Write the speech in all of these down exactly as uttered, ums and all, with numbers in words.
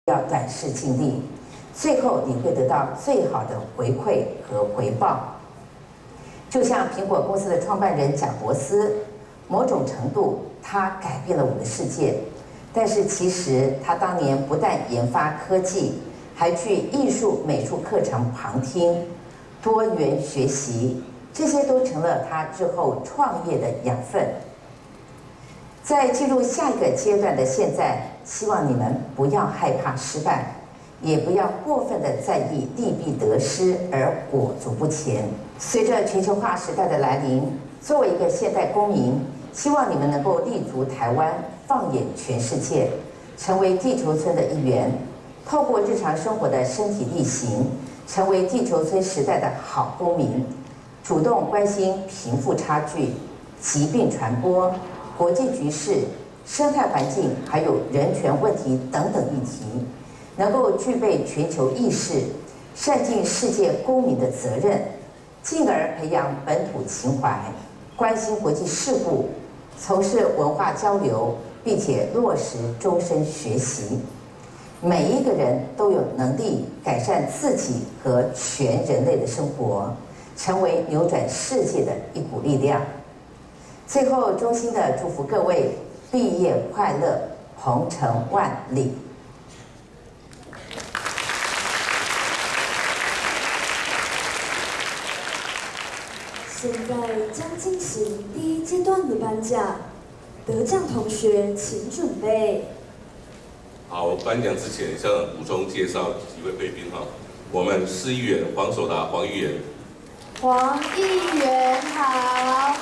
要短视尽力，最后你会得到最好的回馈和回报。就像苹果公司的创办人贾伯斯，某种程度他改变了我们的世界，但是其实他当年不但研发科技，还去艺术美术课程旁听，多元学习，这些都成了他日后创业的养分。在进入下一个阶段的现在，希望你们不要害怕失败，也不要过分的在意利弊得失而裹足不前。随着全球化时代的来临，作为一个现代公民，希望你们能够立足台湾，放眼全世界，成为地球村的一员，透过日常生活的身体力行，成为地球村时代的好公民，主动关心贫富差距、疾病传播、国际局势、生态环境，还有人权问题等等议题，能够具备全球意识，善尽世界公民的责任，进而培养本土情怀，关心国际事务，从事文化交流，并且落实终身学习。每一个人都有能力改善自己和全人类的生活，成为扭转世界的一股力量。最后，衷心的祝福各位毕业快乐，鹏程万里。 现在将进行第一阶段的颁奖，得奖同学请准备。 好，颁奖之前，校长补充介绍几位贵宾哈。我们市议员黄守达黄议员， 黄议员好。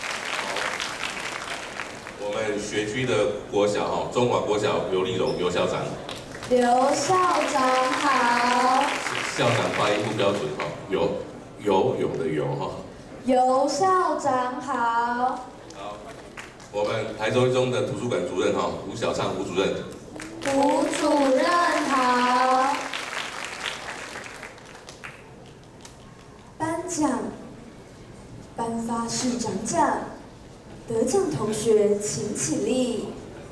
我们学区的国小哈，中华国小刘立荣刘校长。 刘校长好。 校长发音不标准哈，有游泳的游哈。 刘校长好。 好，我们台中一中的图书馆主任哈，吴小畅吴主任。 吴主任好。颁奖，颁发市长奖，得奖同学请起立。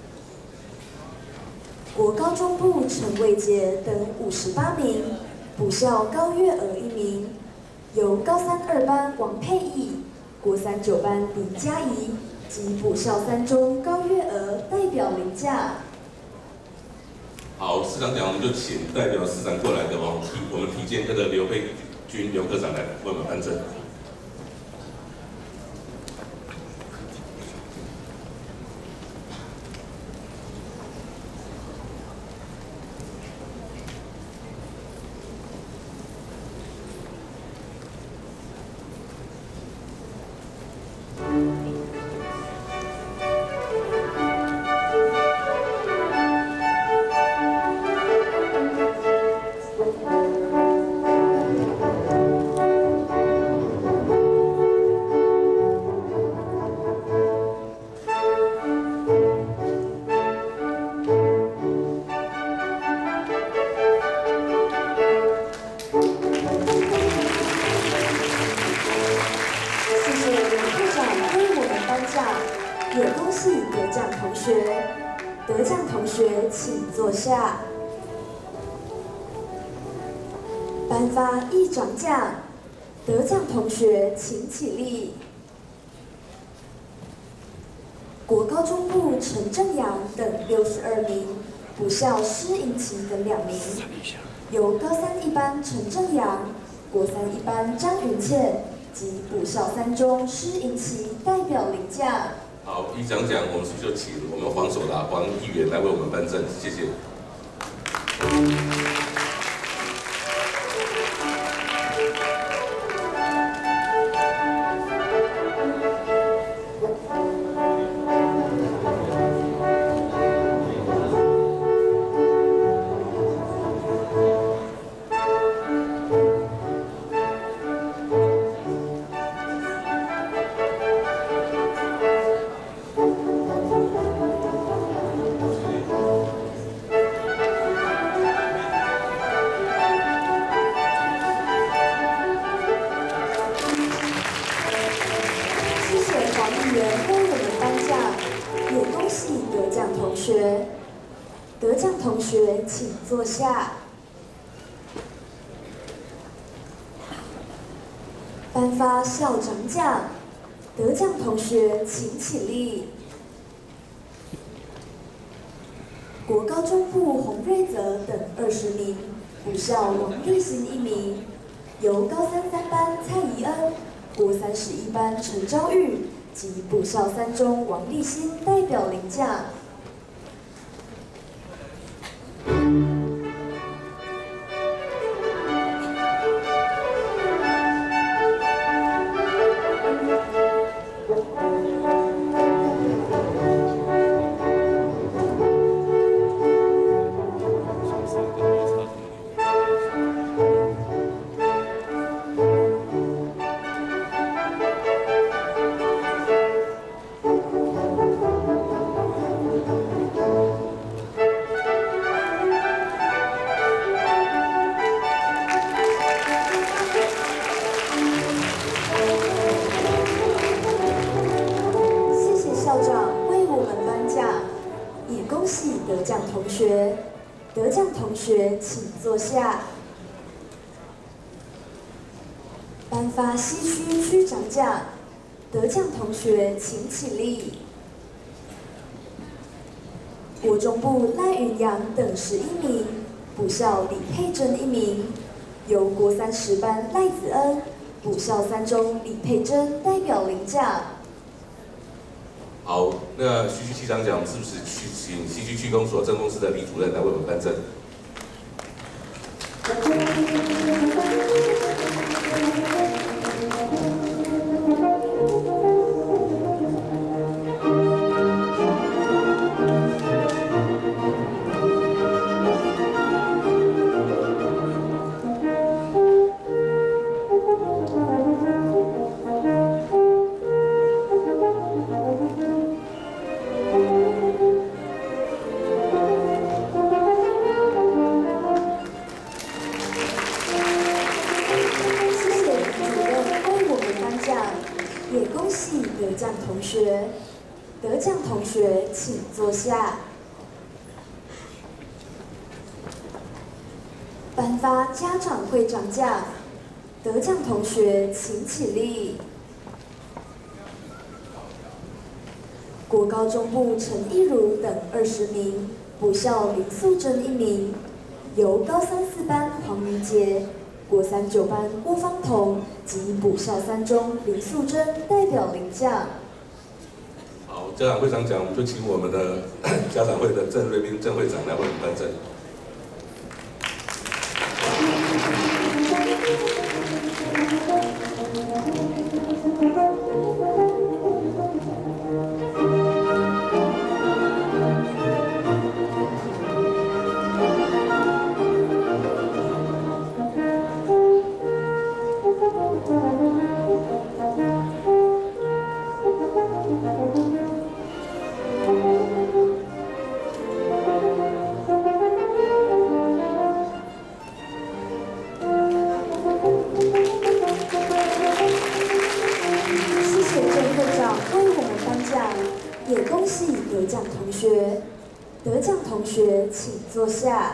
国高中部陈伟杰等五十八名，补校高月娥一名，由高三二班王佩仪、国三九班林嘉怡及补校三中高月娥代表领奖。 好，市长奖我们就请代表市长过来的哦，我们体检科的刘佩君刘科长来为我们颁证。 也恭喜得奖同学，得奖同学请坐下。颁发议长奖，得奖同学请起立。国高中部陈正阳等六十二名，补校施颖琪等两名，由高三一班陈正阳、国三一班张云倩及补校三中施颖琪代表领奖。 好，议长奖我们是不是就请我们黄守达黄议员来为我们颁证？谢谢。 请坐下。颁发校长奖，得奖同学请起立。国高中部洪瑞泽等二十名，补校王立新一名，由高三三班蔡怡恩、国三十一班陈昭玉及补校三中王立新代表领奖。得奖同学，得奖同学请坐下。颁发西区区长奖，得奖同学请起立。国中部赖云阳等十一名，补校李佩珍一名，由国三十班赖子恩、补校三中李佩珍代表领奖。 好，那西区区长奖是不是去请西区区公所政工司的李主任来为我们颁证？ 也恭喜得奖同学，得奖同学请坐下。颁发家长会长奖，得奖同学请起立。国高中部陈一如等二十名，补校林素贞一名，由高三四班黄瑜杰、国三九班郭芳彤及补校三中林素贞代表领奖。 好，家长会长奖，我们就请我们的家长会的郑瑞斌郑会长来为我们颁证。也恭喜得奖同学，得奖同学请坐下。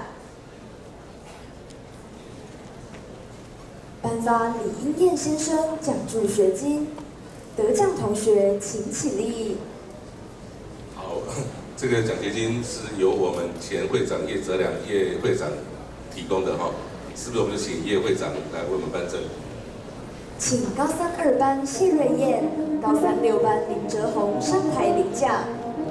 颁发李英燕先生奖助学金，得奖同学请起立。 好，这个奖学金是由我们前会长叶泽良叶会长提供的哈，是不是我们就请叶会长来为我们颁证？ 请高三二班谢瑞燕、高三六班林哲宏上台领奖。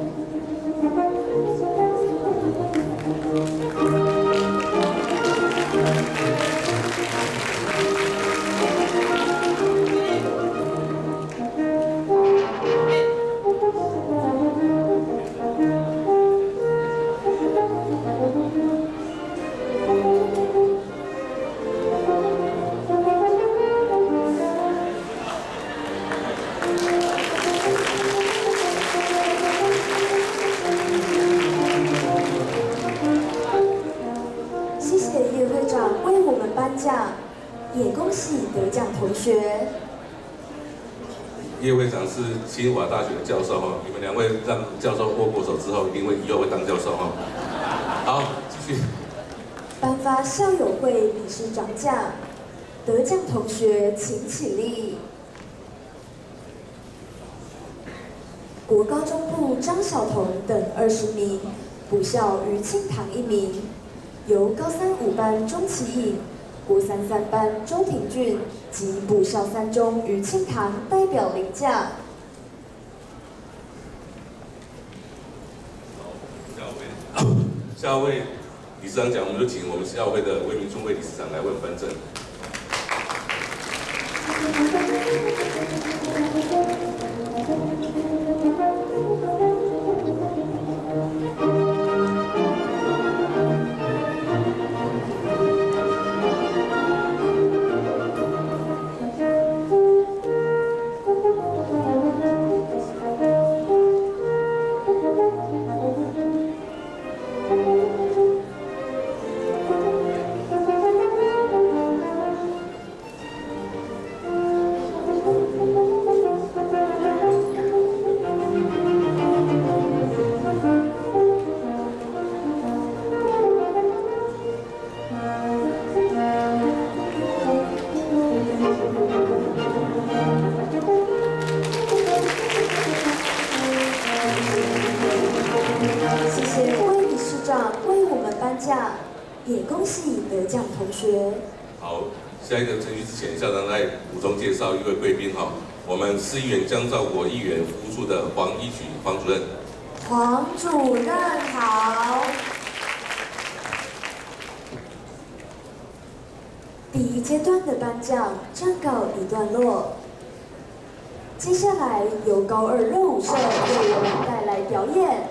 颁奖，也恭喜得奖同学。 叶会长是清华大学的教授哈，你们两位让教授握过手之后，一定会以后会当教授哈。好，继续。 颁发校友会理事长奖，得奖同学请起立。国高中部张晓彤等二十名，补校于庆堂一名，由高三五班钟启颖、国三三班周廷俊及补校三中于庆堂代表领奖。 下位理事长奖，我们就请我们校会的魏明trung魏理事长来为我们颁证。 也恭喜得奖同学。 好，下一个程序之前，校长来补充介绍一位贵宾哈，我们市议员江兆国议员服务处的黄一举黄主任。 黄主任好。第一阶段的颁奖暂告一段落，接下来由高二热舞社为我们带来表演。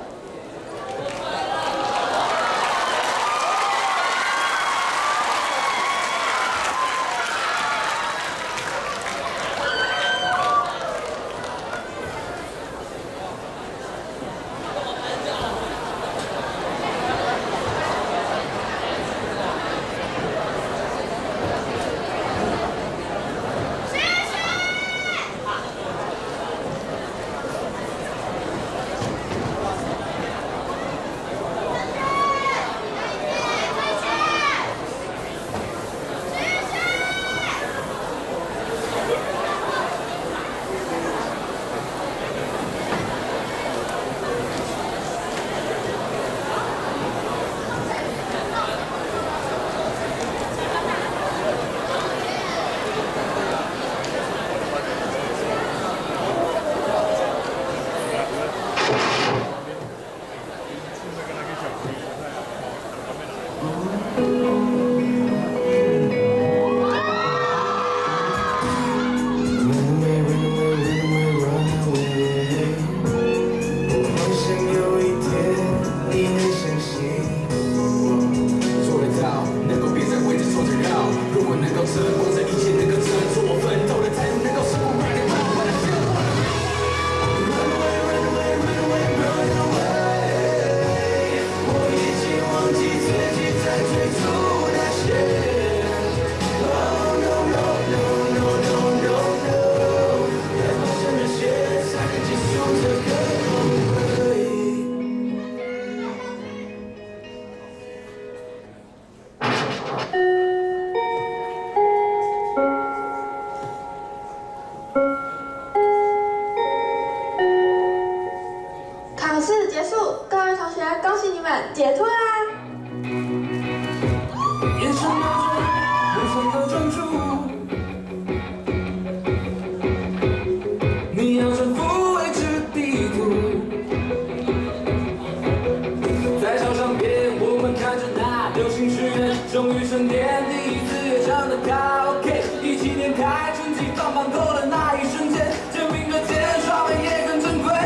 解脱啦！ 眼神的眼神的专注，你要征服未知地图。在操场边，我们看着那流星许愿，终于升天，第一次也唱得卡拉 OK， 一起点开春季放榜后的那一瞬间，肩并着肩，耍的也更珍贵。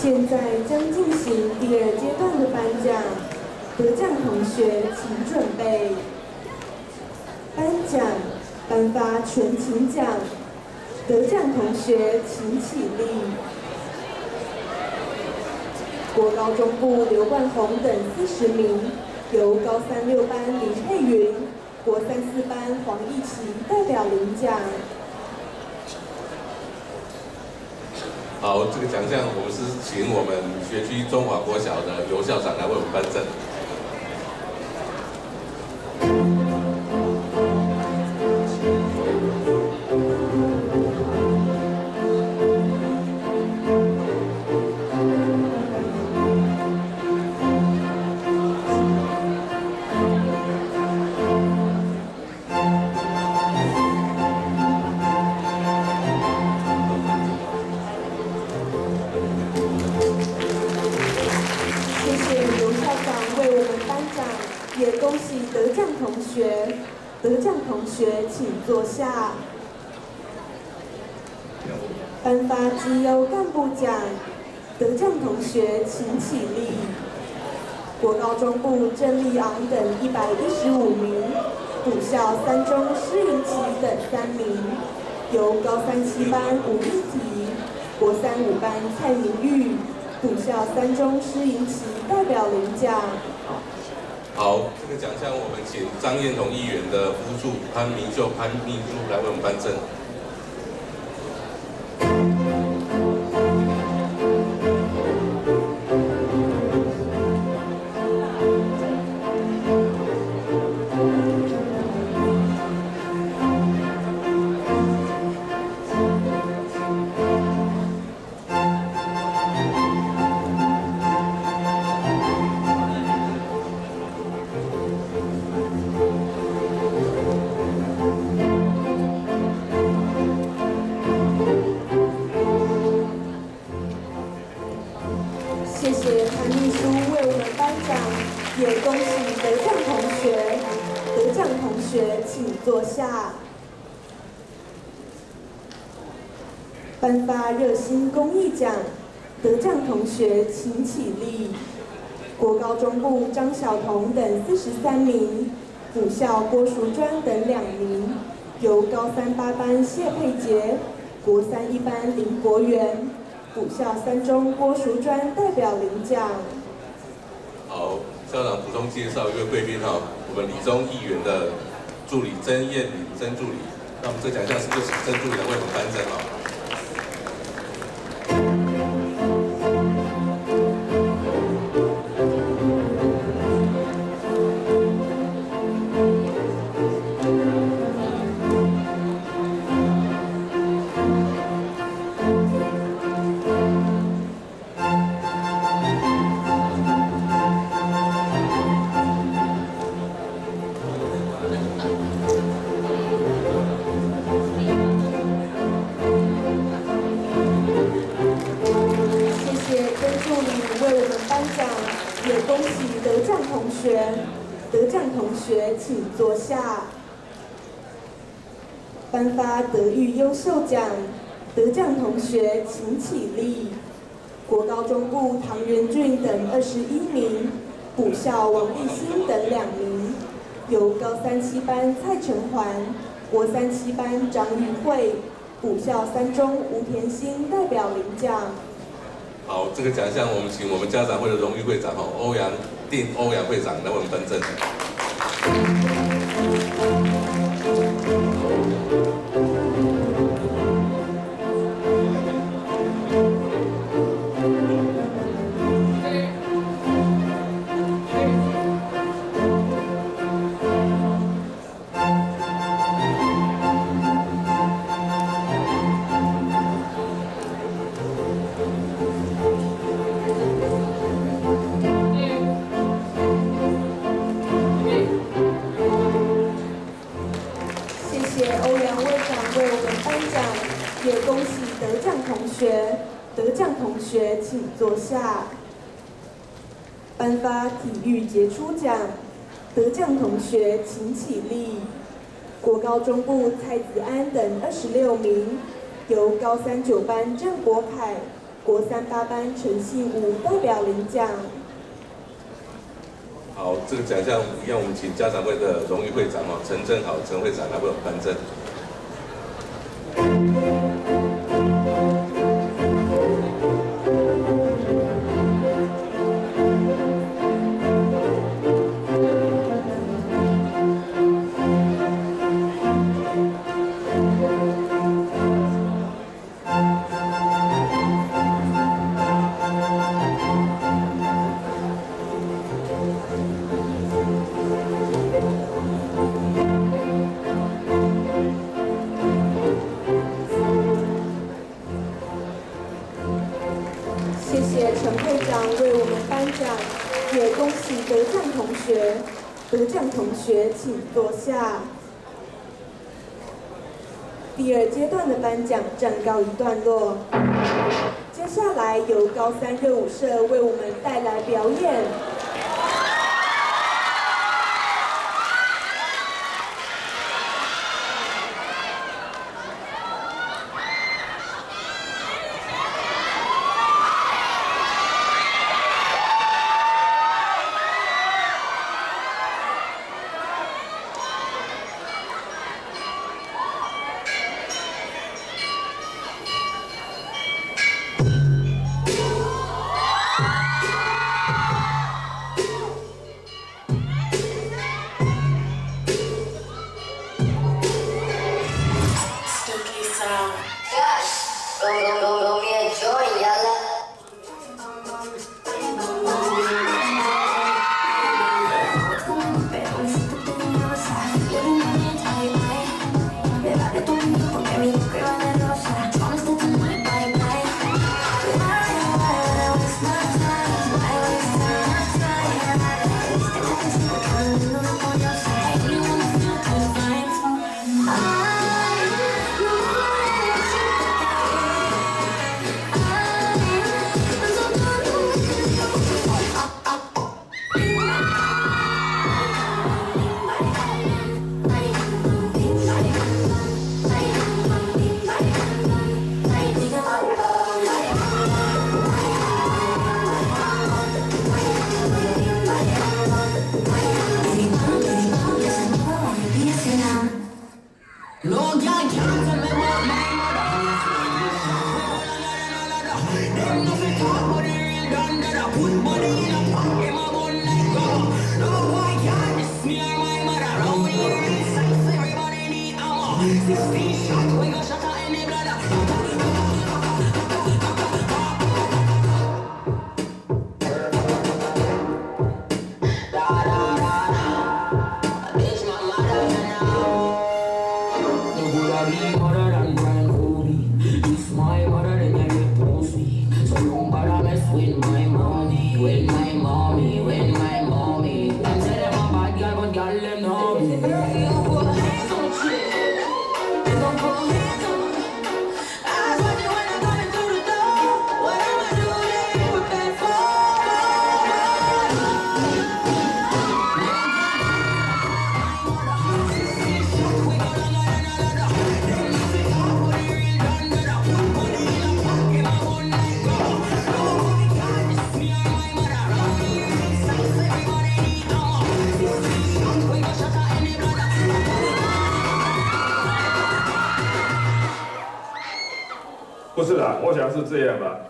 现在将进行第二阶段的颁奖，得奖同学请准备。颁奖，颁发全勤奖，得奖同学请起立。国高中部刘冠宏等四十名，由高三六班林佩云、国三四班黄义琪代表领奖。 好，这个奖项我们是请我们学区中华国小的尤校长来为我们颁证。 也恭喜得奖同学，得奖同学请坐下。颁发绩优干部奖，得奖同学请起立。国高中部郑立昂等一百一十五名，补校三中施银琪等三名，由高三七班吴一提、国三五班蔡明玉、补校三中施银琪代表领奖。 好，这个奖项我们请张燕彤议员的夫助潘明秀、潘秘书来为我们颁证。 谢谢潘秘书为我们颁奖，也恭喜得奖同学，得奖同学请坐下。颁发热心公益奖，得奖同学请起立。国高中部张晓彤等四十三名，补校郭淑专等两名，由高三八班谢佩杰、国三一班林国元、补校三中郭淑专代表领奖。 好，校长补充介绍一位贵宾哈，我们理中议员的助理曾燕玲曾助理，那我们这奖项是不是请曾助理来为我们颁证哈？ 也恭喜得奖同学，得奖同学请坐下。颁发德育优秀奖，得奖同学请起立。国高中部唐元俊等二十一名，补校王立新等两名，由高三七班蔡成环、国三七班张玉慧、补校三中吴田心代表领奖。 好，这个奖项我们请我们家长会的荣誉会长哈欧阳定欧阳会长来为我们颁证。 也恭喜得奖同学，得奖同学请坐下。颁发体育杰出奖，得奖同学请起立。国高中部蔡子安等二十六名，由高三九班郑国凯、 国三八班陈信武代表领奖。 好，这个奖项一样，我们请家长会的荣誉会长哦，陈正豪陈会长来为我们颁证。 谢谢陈会长为我们颁奖，也恭喜得奖同学。得奖同学请坐下。第二阶段的颁奖暂告一段落，接下来由高三热舞社为我们带来表演。 不是啦，我想是这样吧。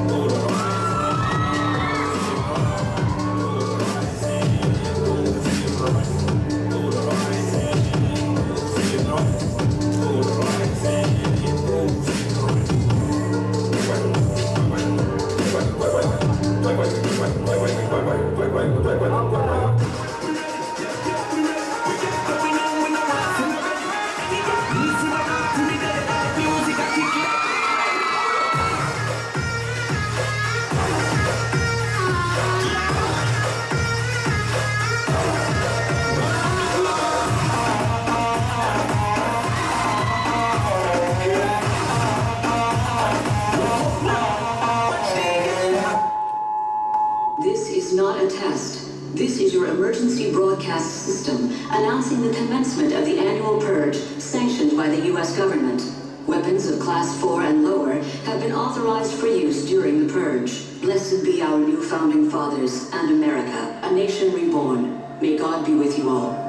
This is your emergency broadcast system announcing the commencement of the annual purge sanctioned by the U S government. Weapons of Class four and lower have been authorized for use during the purge. Blessed be our new founding fathers and America, a nation reborn. May God be with you all.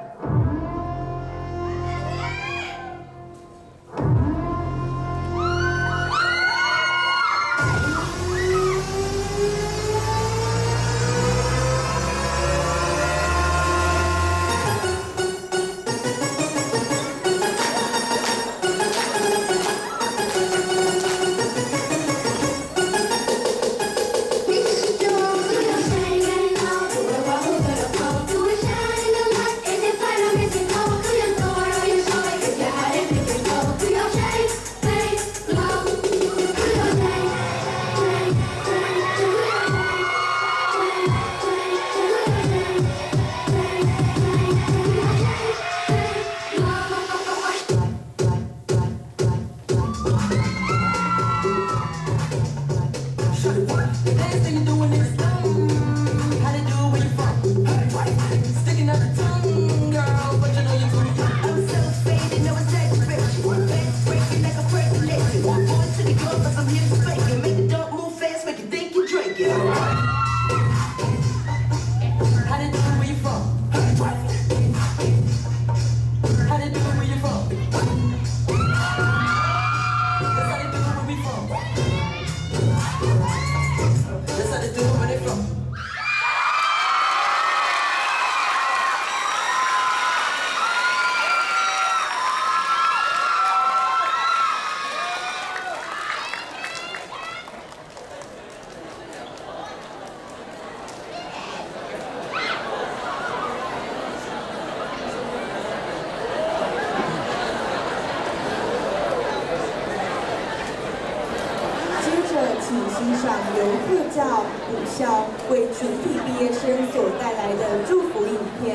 请欣赏由特教母校为全体毕业生所带来的祝福影片。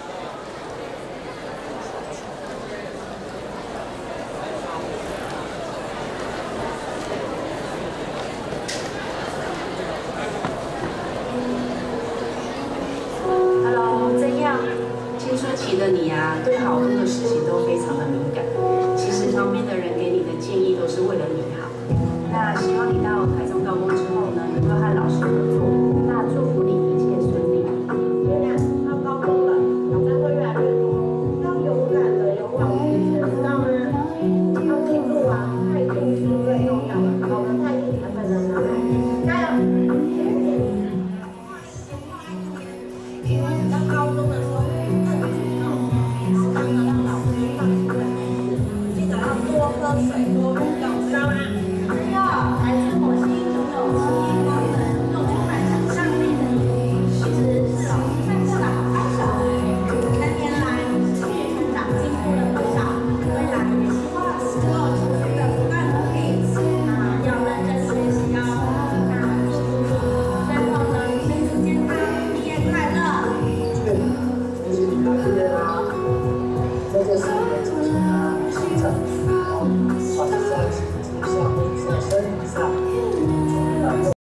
Hello， 怎样？青春期的你啊，对好多的事情都非常的敏感。其实旁边的人给你的建议都是为了你好。那希望你到台中高工之后呢，能够和老师合作。